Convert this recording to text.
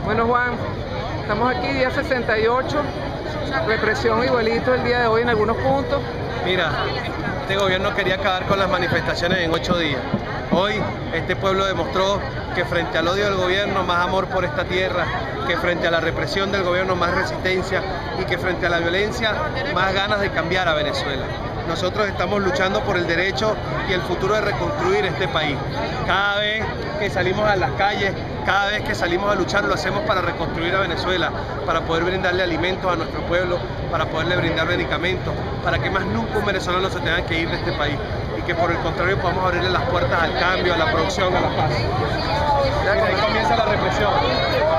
Bueno, Juan, estamos aquí día 68, represión igualito el día de hoy en algunos puntos. Mira, este gobierno quería acabar con las manifestaciones en 8 días. Hoy este pueblo demostró que frente al odio del gobierno, más amor por esta tierra, que frente a la represión del gobierno, más resistencia, y que frente a la violencia, más ganas de cambiar a Venezuela. Nosotros estamos luchando por el derecho y el futuro de reconstruir este país. Cada vez que salimos a las calles, cada vez que salimos a luchar, lo hacemos para reconstruir a Venezuela, para poder brindarle alimentos a nuestro pueblo, para poderle brindar medicamentos, para que más nunca un venezolano se tenga que ir de este país y que por el contrario podamos abrirle las puertas al cambio, a la producción, a la paz. Ahí comienza la represión.